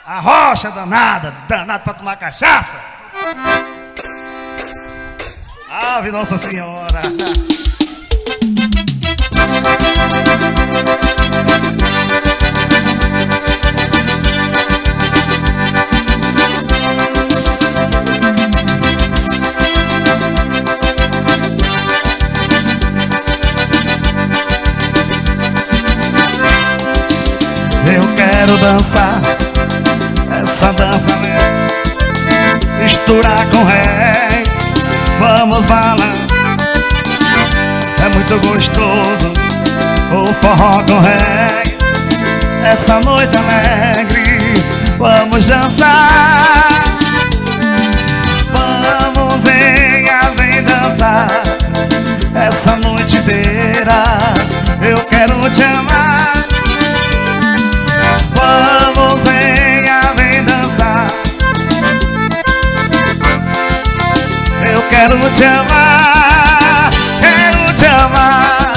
A rocha danada, danada pra tomar cachaça. Ave Nossa Senhora. Eu quero dançar essa dança, né? Misturar com reggae. Vamos balar. É muito gostoso o forró com reggae. Essa noite alegre, vamos dançar. Vamos vem dançar essa noite inteira. Eu quero te amar. Vamos vem dançar. Eu quero te amar, quero te amar.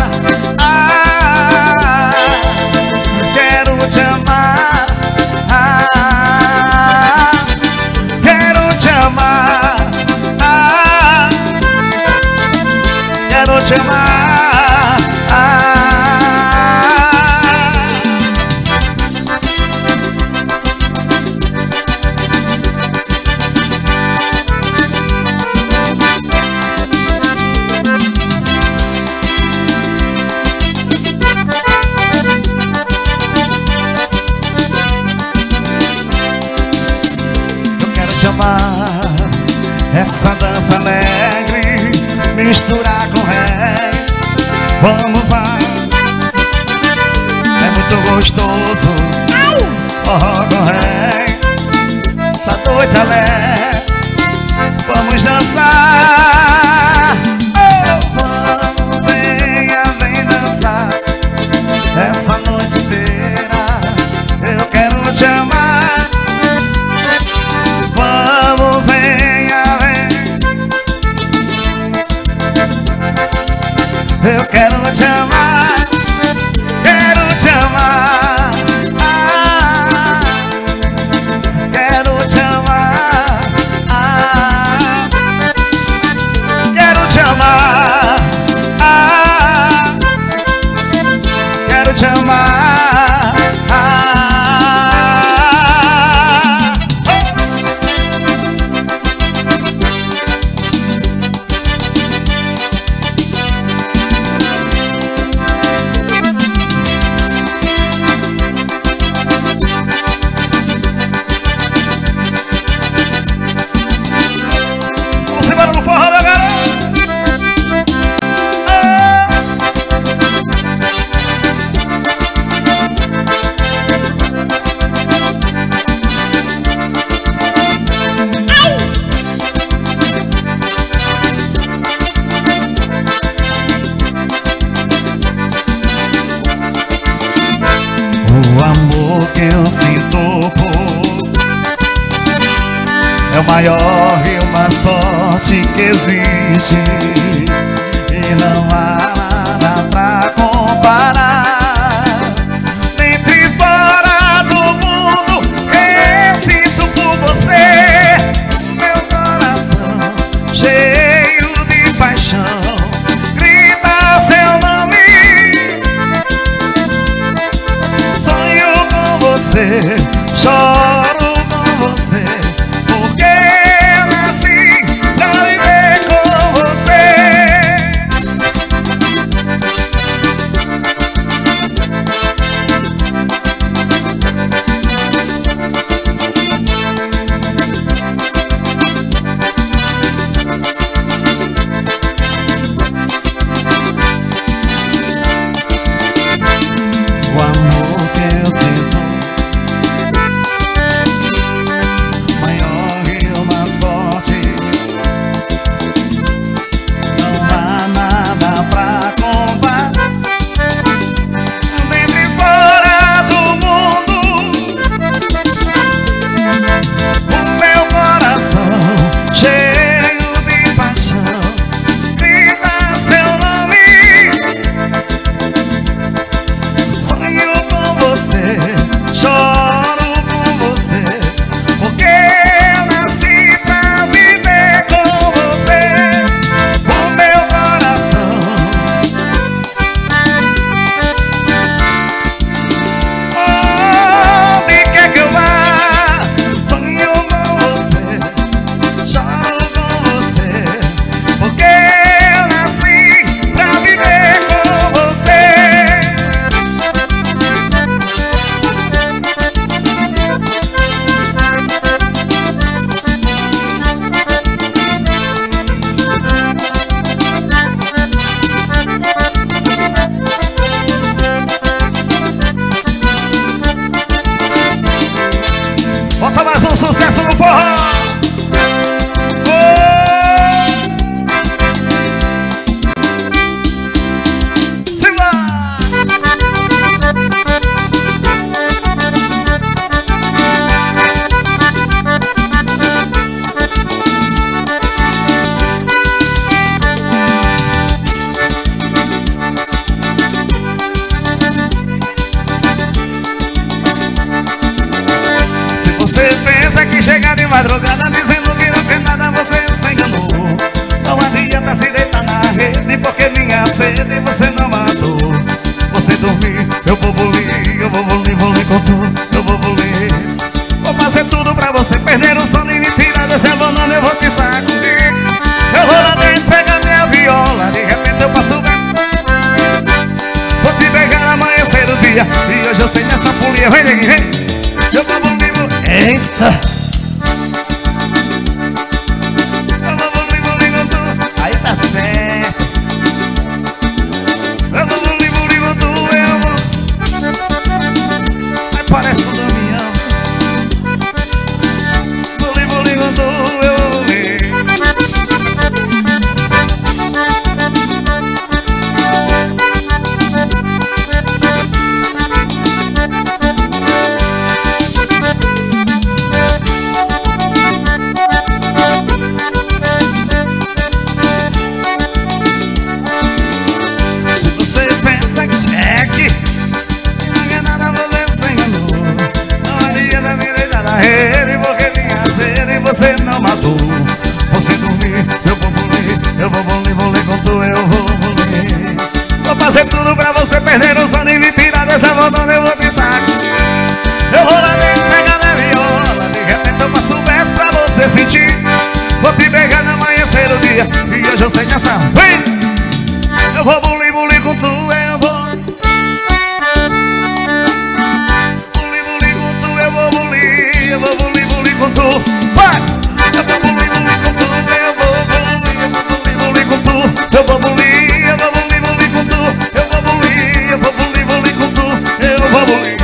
Ah, quero te amar. Ah, quero te amar. Ah, quero te amar. Ah. Essa dança alegre, misturar com reggae. Vamos lá. É muito gostoso forró com reggae. Essa noite alegre, vamos dançar. Vamos vem dançar essa noite inteira. Eu quero te amar. Vamos eu quero te amar, quero te amar. Ah, quero te amar. Ah, quero te amar. Ah, quero te amar. Ah. O amor que eu sinto é o maior e uma sorte que existe. E não há nada pra comparar. Dentro e fora do mundo eu sinto por você. Meu coração cheio de paixão grita seu nome. Você, choro com você, porque eu nasci pra viver com você. O amor que eu sinto pensa que chega de madrugada dizendo que não quer nada, você se enganou. Não adianta se deitar na rede, porque minha sede você não matou. Você dormir, eu vou bulir, eu vou bulir, bulir com tudo, eu vou bulir. Vou fazer tudo pra você perder o sono e me tirar desse abandono, eu vou te sacudir. Eu vou lá dentro pegar minha viola, de repente eu passo bem. Vou te pegar no amanhecer do dia, e hoje eu sei nessa folia, vem aqui, vem. Eu vou bulir, bulir. Eita! Eu vou bulir, bulir com tudo. Aí tá certo. Eu vou bulir, bulir com tudo, eu vou. Aí parece um Damião. Bulir, bulir com tudo, eu vou bulir. Você não matou. Você dormir, eu vou bulir, eu vou bulir, bulir com tu, eu vou bulir. Vou fazer tudo pra você perder o sono e me tirar dessa abandono, eu vou te sacudir. Eu vou lá dentro pegar na viola, de repente eu passo o verso pra você sentir. Vou te pegar no amanhecer do dia, e hoje eu sei nessa. Vem! Eu vou bulir, bulir com tu, eu vou bulir, bulir com tu, eu vou bulir, eu vou bulir, bulir com tu. Eu vou bulir, bulir com tu, eu vou bulir, bulir com tu. Eu vou bulir, eu vou bulir, bulir com tu. Eu vou bulir, eu vou bulir, bulir com tu. Eu vou bulir.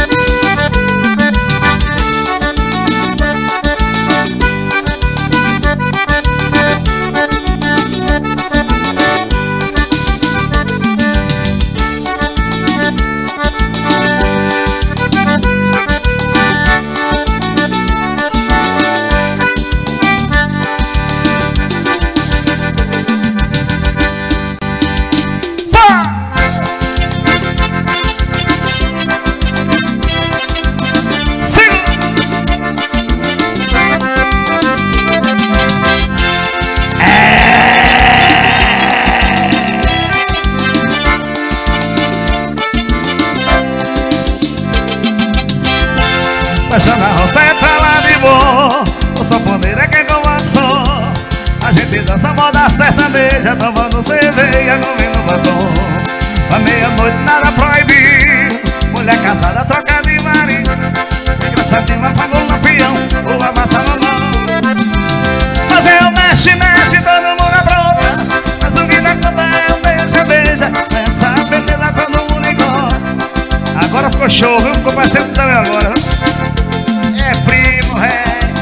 Deixando a roseta lá de bom, o sanfoneiro é quem comanda o som. A gente dança moda sertaneja, tomando cerveja, comendo batom. À meia-noite nada proibido, mulher casada troca de marido. Engraçadinho apaga o lampião, ou amassa a mão. Mas eu mexe, mexe, todo mundo apronta. Mas o que dá conta é o beija, beija. Essa beleza todo mundo encontra. Agora ficou show, viu? Ficou parecendo também agora, viu? É primo, é.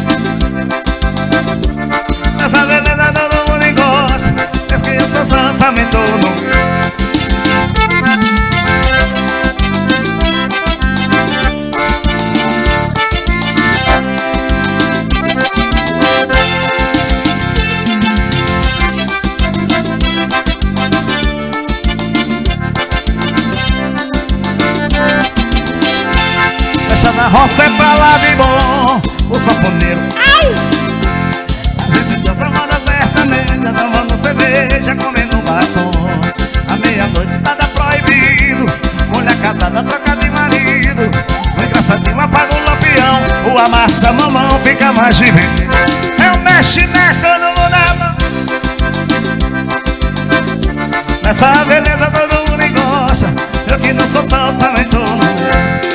Essa beleza todo mundo gosta. Diz que eu sou santo, também todo mundo. Na roça é pra lá de bom, o sanfoneiro. A gente dança moda sertaneja, tomando cerveja, comendo batom. À meia-noite nada proibido, mulher casada troca de marido. O engraçadinho apaga o lampião, o amassa a mamão, fica mais divertido. É o mexe, mexe, todo mundo na mão. Nessa beleza todo mundo gosta. Eu que não sou totalmente todo mundo.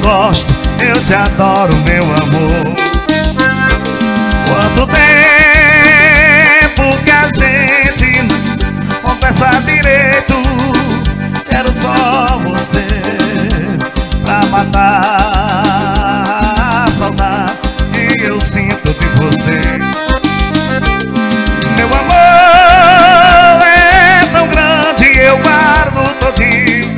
gosto, eu te adoro, meu amor. Quanto tempo que a gente não conversa direito. Quero só você pra matar a saudade que eu sinto de você. Meu amor é tão grande, eu guardo todinho.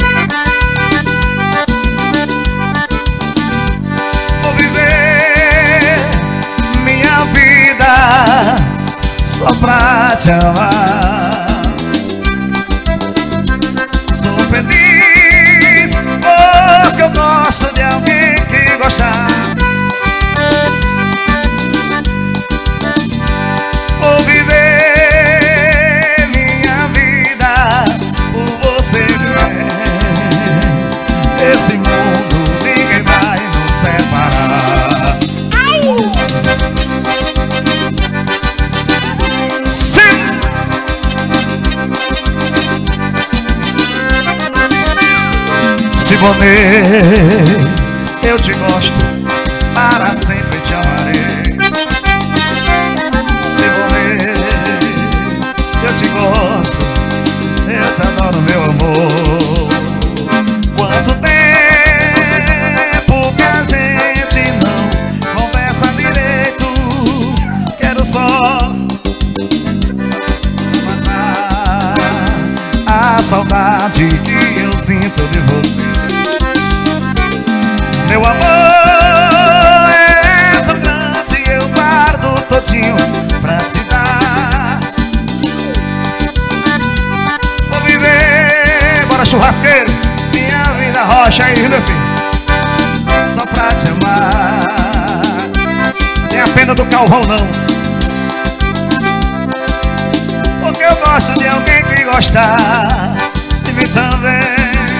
Vou viver minha vida só pra te amar. Sou feliz porque eu gosto de alguém que gostar. Vou viver minha vida por você, mulher. Esse mundo ninguém vai nos separar. Sim! Simone, eu te gosto, para sempre te amarei. Eu te gosto, eu te adoro, meu amor. Quanto tempo que a gente não conversa direito. Quero só matar a saudade que eu sinto de você. Meu amor é tão grande, eu guardo todinho pra te dar. Churrasqueiro, minha vida rocha aí, meu filho, só pra te amar. Tem a pena do Calvão não, porque eu gosto de alguém que gostar de mim também.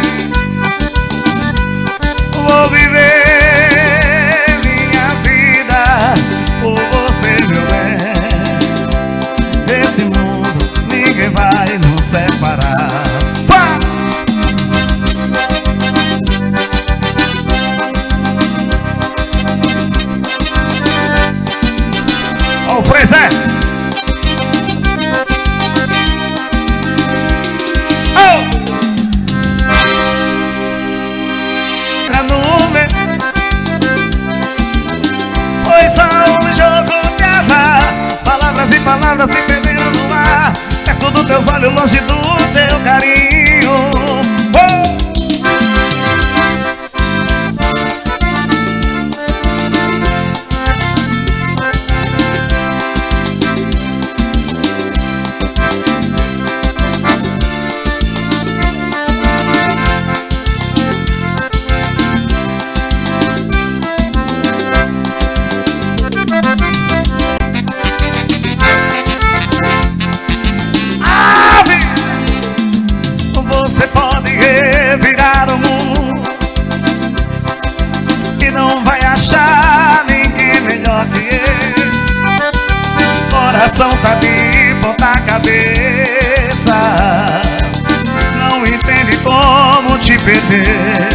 Vou viver minha vida por você, meu bem. Esse mundo ninguém vai nos separar. Ó o Freizé. Oh! Pra número foi só um jogo de azar. Palavras e palavras se perderam no ar, perto dos teus olhos, longe do teu carinho. Oh! Você pode revirar o mundo e não vai achar ninguém melhor que ele. Coração tá de ponta cabeça, não entende como te perder.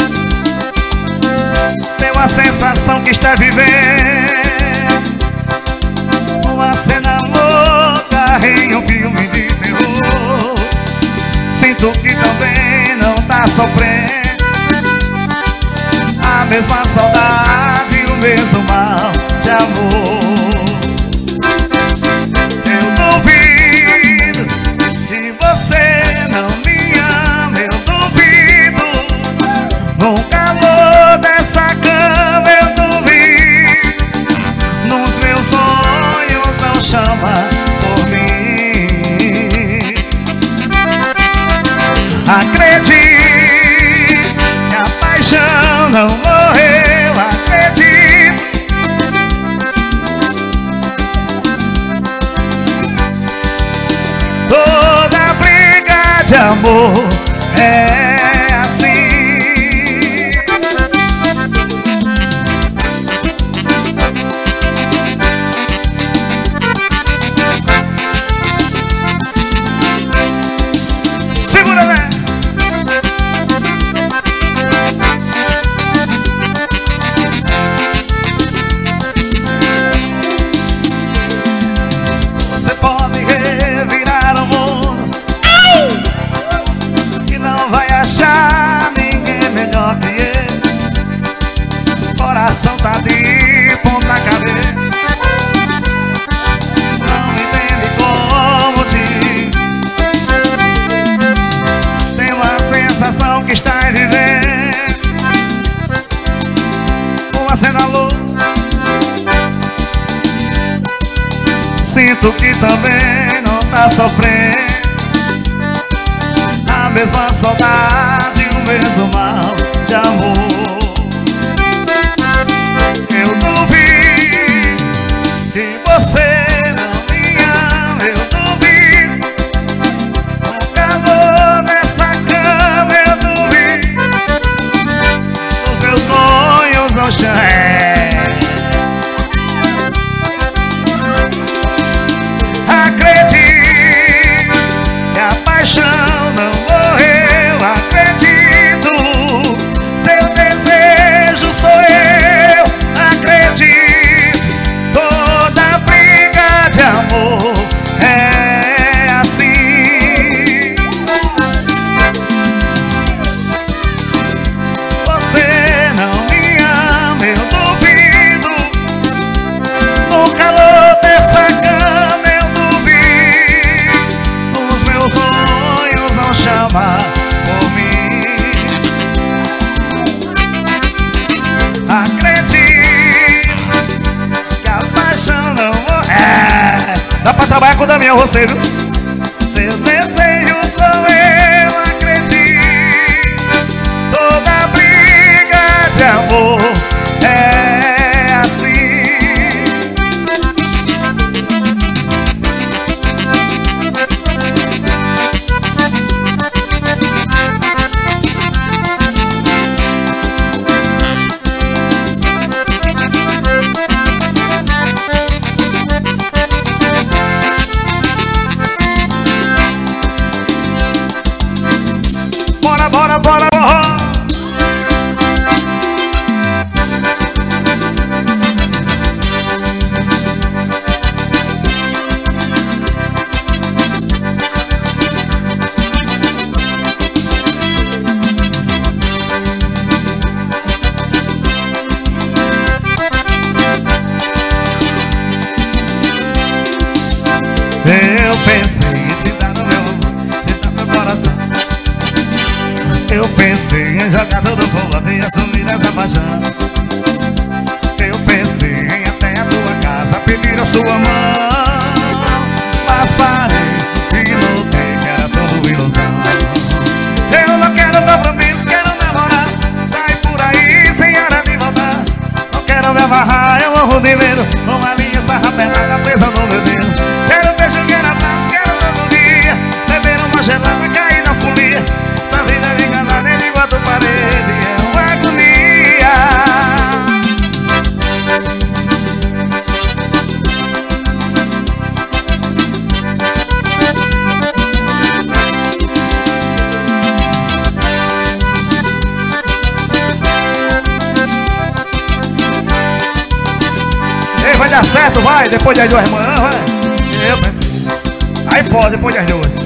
Tem uma sensação que está vivendo uma cena louca em um filme de terror. Sinto que também não tá sofrendo a mesma saudade, o mesmo mal de amor. Eu duvido que você não me ama, eu duvido. No calor dessa cama eu duvido. Nos meus sonhos não chama por mim. Acredito que a paixão não morreu, acredito. Toda briga de amor é assim. Segura, né? sinto que também não tá sofrendo a mesma saudade, o mesmo mal de amor. Eu duvido que você não me ama, eu duvido o calor dessa cama, eu duvido os meus sonhos no chão. Dá pra trabalhar com o Damião, você, viu? Seu desejo sou eu, acredito. Toda briga de amor é assim. Bora, bora, bora. Eu pensei em te dar no meu amor, te dar meu coração. Eu pensei em jogar tudo fora e assumir essa paixão. Eu pensei em até a tua casa pedir a sua mão, mas parei e notei que era tudo ilusão. Eu não quero compromisso, quero namorar, sair por aí sem hora de voltar. Não quero me amarrar, eu morro de medo, uma linha sarrapelada presa no meu dedo. Quero beijo, quero abraço, quero todo dia, beber uma gelada, cair na folia. Essa vida de casada ele bota parede, é uma agonia. Ei, vai dar certo, vai, depois das 2 manhã, vai. Eu pensei, aí pode, depois das 2.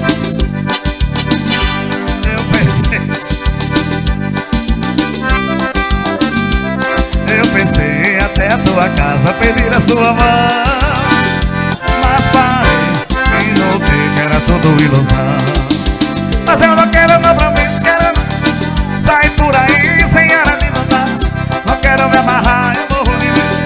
Eu pensei até a tua casa pedir a sua mão, mas parei e notei que era tudo ilusão. Mas eu não quero compromisso, quero sair por aí sem hora de voltar. Não quero me amarrar, eu morro de medo.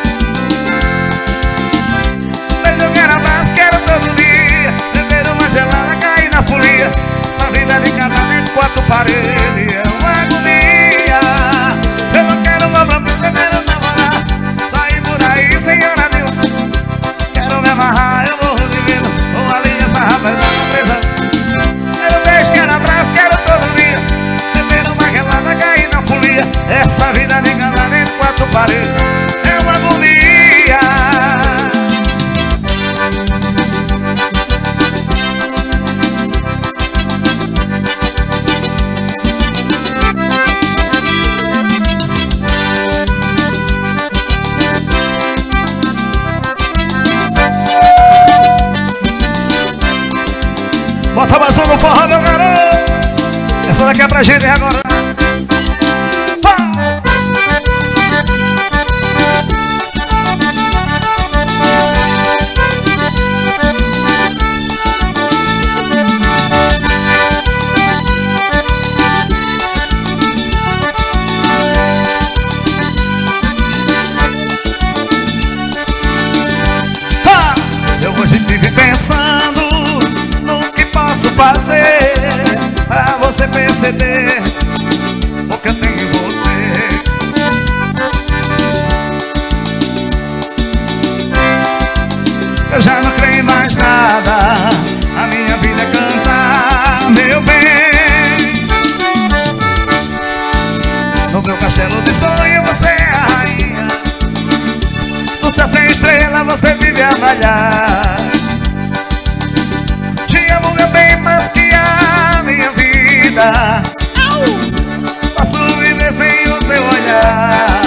Beijo, quero abraço, quero todo dia, beber uma gelada, cair na folia. Essa vida de casamento, 4 paredes, é uma agonia. Eu não quero compromisso, eu quero namorar, sair por aí sem hora de voltar. Quero me amarrar, eu morro de medo, uma linha sarrapelada presa. Quero beijo, quero abraço, quero todo dia, beber uma gelada, cair na folia. Essa vida de casamento, 4 paredes, é uma agonia. Bota mais um no forró, meu garoto. Essa daqui é pra gente agora. Eu vou ceder o que eu tenho em você. Eu já não creio em mais nada, a minha vida é cantar, meu bem. No meu castelo de sonho você é a rainha, no céu sem estrela você vive a brilhar. Te amo, meu bem, mais que a minha vida. Posso viver sem o seu olhar.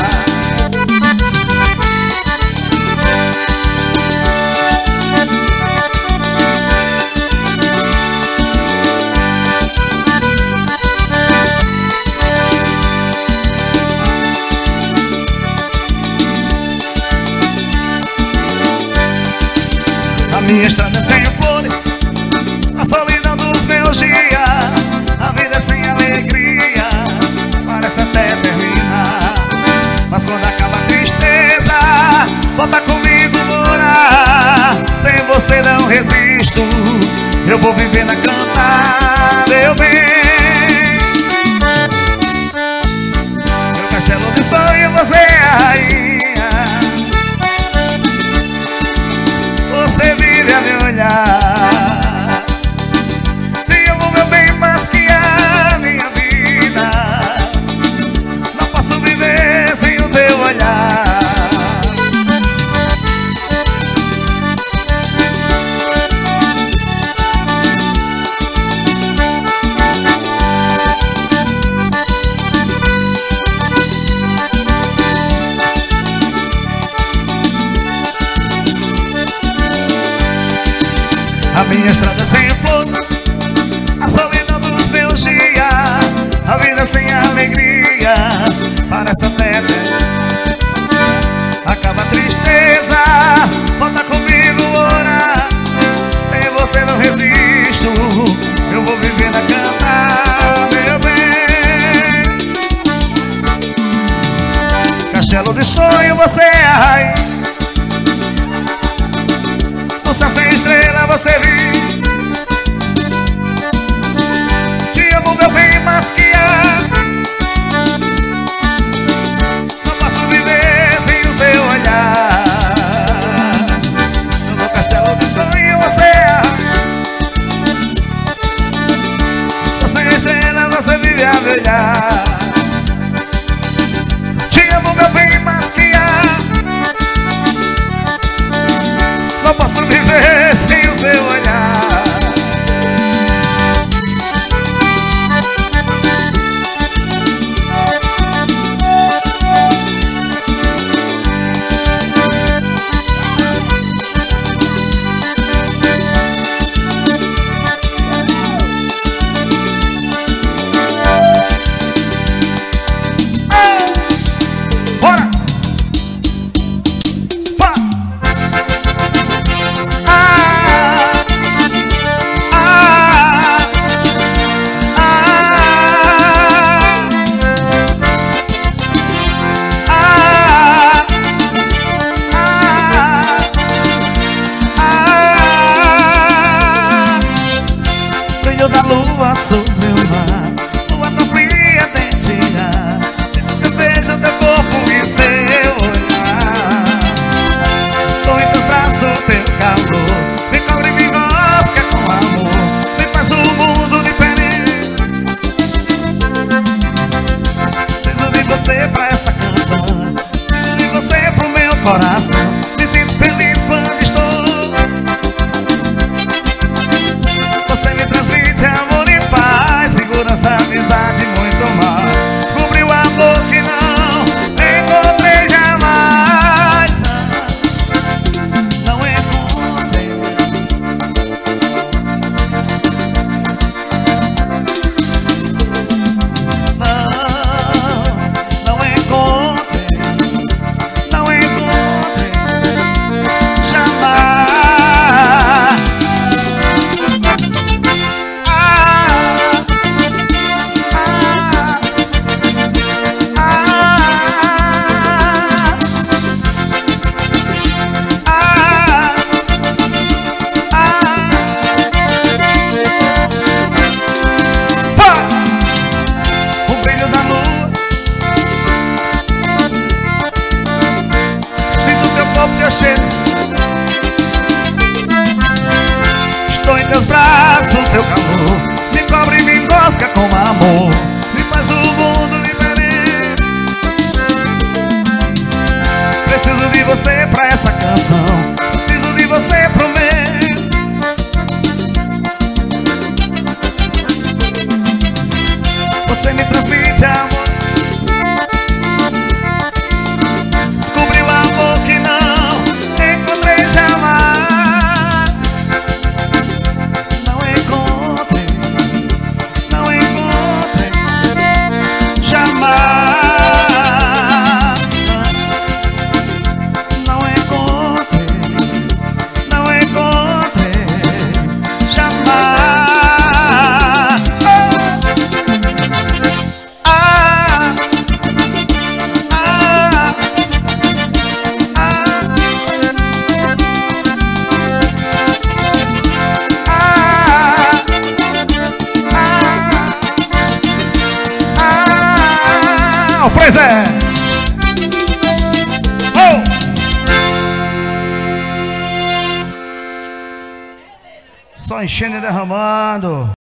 A minha estrada é sem flores, a solidão dos meus dias, a vida é sem alegria, parece até terminar. Mas quando acaba a tristeza, volta comigo morar. Sem você não resisto, eu vou viver na cantar, meu bem. Meu castelo de sonho, você é a rainha, você vive a me olhar. Te amo, meu bem, mais que a minha vida. Não posso viver sem o teu olhar. A minha estrada sem flores, a solidão dos meus dias, a vida sem alegria, parece até acaba a tristeza, volta comigo orar. Sem você não resisto, eu vou viver na cantar, meu bem. Castelo de sonho, você é a rainha, no céu sem estrela você vive. Te amo, meu bem, mais que a. Não posso viver sem o seu olhar. No castelo de sonho você é. No céu sem estrela você vive a brilhar. Te amo, meu bem, mais que a. Não posso viver sem o seu olhar. Bora! Da lua sobre o mar, lua tão fria tem tirar. Sinto que vejo teu corpo e seu olhar. Tô em teus braços, teu calor me cobre e me enrosca com amor, me faz um mundo diferente. Preciso de você pra essa canção, preciso de você pro meu coração. Me sinto feliz quando estou. Você me transmite amor e paz, segurança, amizade, muito mal. Cobriu o amor que não encontrei jamais. Não encontrei. Não encontrei. Não encontrei. Pois é. Oh. Só enchendo e derramando.